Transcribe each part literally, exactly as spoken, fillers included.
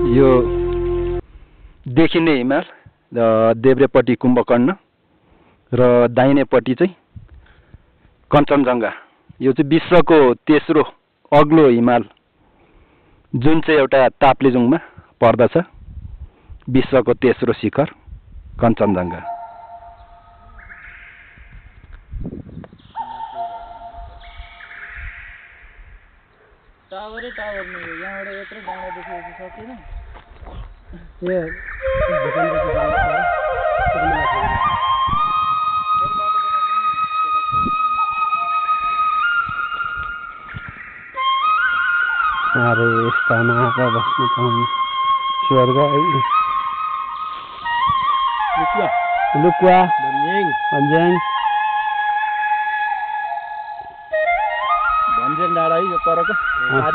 यो देखिने हिमाल र देब्रेपट्टि कुम्भकर्ण र दाहिनेपट्टि चाहिँ कञ्चनजङ्घा। यो चाहिँ विश्वको तेस्रो अग्लो हिमाल जुन चाहिँ एउटा ताप्लेजुङमा पर्दछ। विश्वको तेस्रो शिखर कञ्चनजङ्घा। टावरै टावर नै हो, यहाँबाट यत्रो डाँडा देखेपछि सकिएन। अरे यस्तामा आएर बस्नु पाउनु स्वर्ग है। लुकुवा लुकुवा भन्ज्याङ भन्ज्याङ भन्ज्याङ डाँडा है यो परको पारी।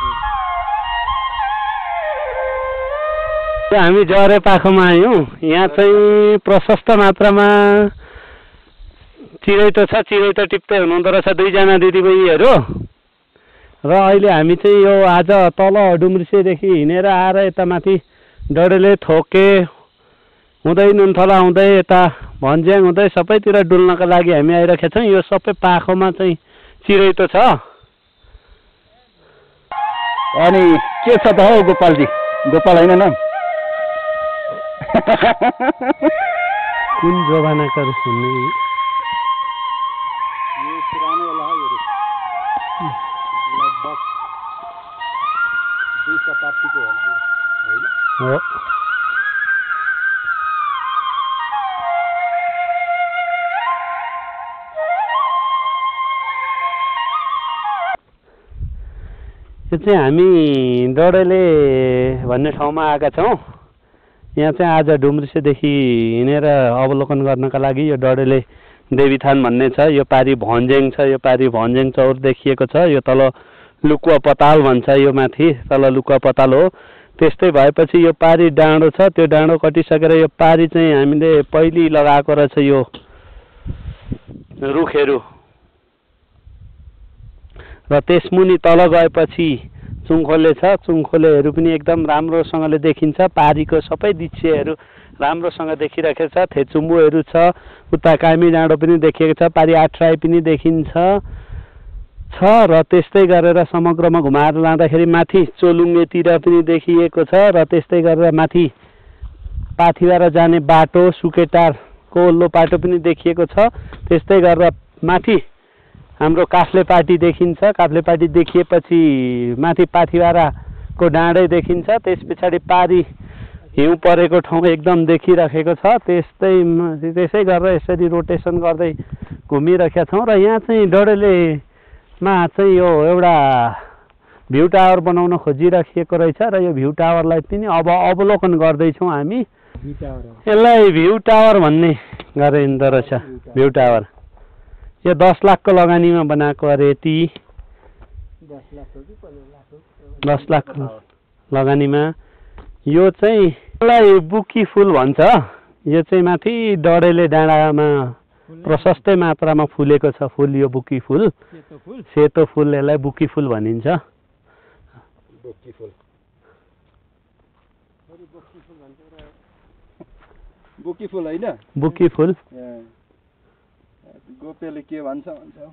हामी जरे पाखोमा आयौँ। यहाँ चाहिँ प्रशस्त मात्रामा चिरैतो छ। चिरैतो टिप्दै हुनुहुँदो रहेछ दुईजना दिदीबहिनीहरू। र अहिले हामी चाहिँ यो आज तल डुम्रिसेदेखि हिँडेर आएर यता माथि डडेले थोके हुँदै नुनथला हुँदै यता भन्ज्याङ हुँदै सबैतिर डुल्नको लागि हामी आइरहेका छौँ। यो सबै पाखोमा चाहिँ चिरैतो छ। अनि के छ त हौ गोपालजी? गोपाल होइन नाम? कुन जमानाका सुन्ने यो पुरानो होला है। लगभग दुई शताब्दीको होला होइन? हो। यो चाहिँ हामी डडेले भन्ने ठाउँमा आएका छौँ। यहाँ चाहिँ आज डुम्रिसेदेखि हिँडेर अवलोकन गर्नका लागि यो डडेले देवीथान भन्ने छ। यो पारी भन्ज्याङ छ। यो पारी भन्ज्याङ चौर देखिएको छ। यो तल लुकुवा पताल भन्छ। यो माथि तल लुकुवा पताल हो। त्यस्तै भएपछि यो पारी डाँडो छ। त्यो डाँडो कटिसकेर यो पारी चाहिँ हामीले पहिले लगाएको रहेछ यो रुखहरू। र त्यसमुनि तल गएपछि चुङखोले छ। चुङखोलेहरू पनि एकदम राम्रोसँगले देखिन्छ। पारीको सबै दृश्यहरू राम्रोसँग देखिरहेको छ। थेचुम्बुहरू छ। उता कामी डाँडो पनि देखिएको छ। पारी आठराई पनि देखिन्छ छ। र त्यस्तै गरेर समग्रमा घुमाएर लाँदाखेरि माथि चोलुङ्गेतिर पनि देखिएको छ। र त्यस्तै गरेर माथि पाथिभरा जाने बाटो सुकेटारको ओल्लो बाटो पनि देखिएको छ। त्यस्तै गरेर माथि हाम्रो काफ्लेपाटी देखिन्छ। काफ्लेपाटी देखिएपछि माथि पाथिभराको डाँडै देखिन्छ। त्यस पछाडि पारी हिउँ परेको ठाउँ एकदम देखिराखेको छ। त्यस्तै त्यसै गरेर यसरी रोटेसन गर्दै घुमिरहेका छौँ। र यहाँ चाहिँ डडेलेमा चाहिँ यो एउटा भ्यू टावर बनाउन खोजिराखिएको रहेछ। र यो भ्यू टावरलाई पनि अब अवलोकन गर्दैछौँ हामी। यसलाई भ्यू टावर भन्ने गरिँदो रहेछ। भ्यू टावर यो दस लाखको लगानीमा बनाएको अरे। यति दस लाख लगानीमा यो चाहिँ यसलाई बुकी फुल भन्छ। यो चाहिँ माथि डडेले डाँडामा प्रशस्तै मात्रामा फुलेको छ फुल। यो बुकी फुल सेतो फुल यसलाई बुकी फुल भनिन्छ। बुकी फुल होइन? बुकी फुल। गोपेले के भन्छ भन्छ।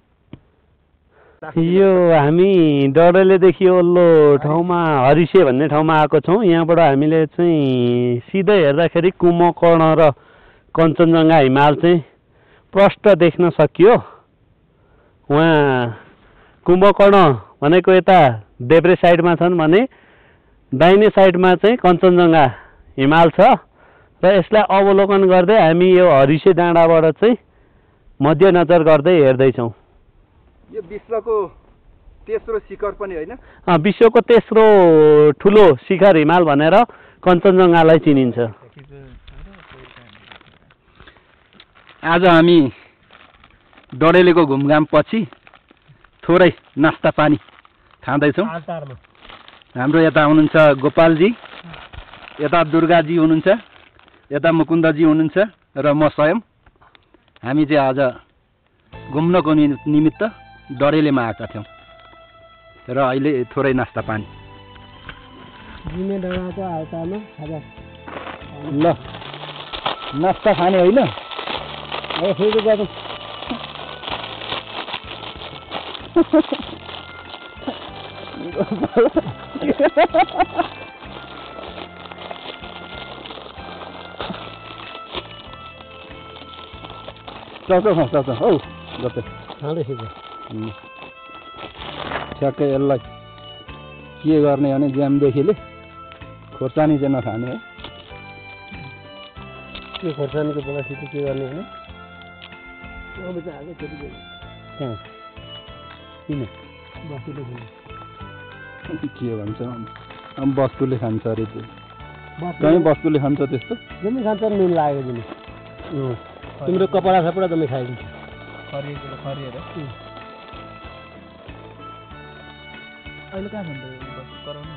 यो हामी डडेलेदेखि ओल्लो ठाउँमा हरिसे भन्ने ठाउँमा आएको छौँ। यहाँबाट हामीले चाहिँ सिधै हेर्दाखेरि कुम्भकर्ण र कञ्चनजङ्घा हिमाल चाहिँ प्रष्ट देख्न सकियो। उहाँ कुम्भकर्ण भनेको यता देब्रे साइडमा छन् भने दाहिने साइडमा चाहिँ कञ्चनजङ्घा हिमाल छ। र यसलाई अवलोकन गर्दै हामी यो हरिसे डाँडाबाट चाहिँ मध्यनजर गर्दै हेर्दैछौँ। यो विश्वको तेस्रो शिखर पनि होइन? विश्वको तेस्रो ठुलो शिखर हिमाल भनेर कञ्चनजङ्घालाई चिनिन्छ। आज हामी डडेलेको घुमघाम पछि थोरै नास्ता पानी खाँदैछौँ। हाम्रो यता हुनुहुन्छ गोपालजी, यता दुर्गाजी हुनुहुन्छ, यता मुकुन्दजी हुनुहुन्छ र म स्वयं। हामी चाहिँ आज घुम्नको निमित्त डडेलेमा आएका थियौँ र अहिले थोरै नास्ता पानी। जिमे डाँडाको आवतामा खाजा ल नास्ता खाने होइन अब फेरि गर्नु चौचौ खाऊ चौचौ हौ जस्तै खाँदै फेरि ठ्याक्कै यसलाई के गर्ने भने ज्यामदेखिले खोर्सानी चाहिँ नखाने है के खोर्सानीको बेलासित के गर्ने भने अब चाहिँ हाल्दै फेरि कहाँ किन बस्तीले खाने के भन्छ अब बस्तुले खान्छ अरे त्यो बस्ती कहीँ बस्तुले खान्छ त्यस्तो जम्मै खान्छ नुन लागेको दिने तिम्रो कपडा सपडा जम्मै खाइदिन्छ खरिएर खरिएर अहिले कहाँ खान्छ कराउनु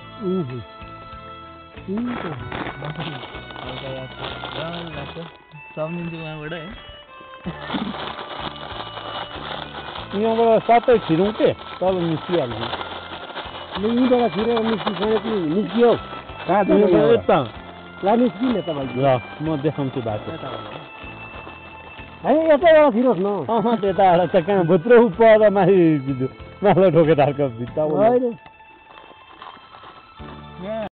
हल्का याद लाग्छ सम्झिन्छु उहाँबाट है यहाँबाट सातै छिरौँ के तल निस्किहाल्छ यहीँबाट छिरेर निस्किसक्यो कि निस्कियो कहाँ यता ला निस्किने तपाईँले ल म देखाउँछु बाटो होइन यतैबाट छिरोस् न अँ त्यताबाट त कहाँ भुत्रो पर माथि माथि ठोकेर भित्ता होइन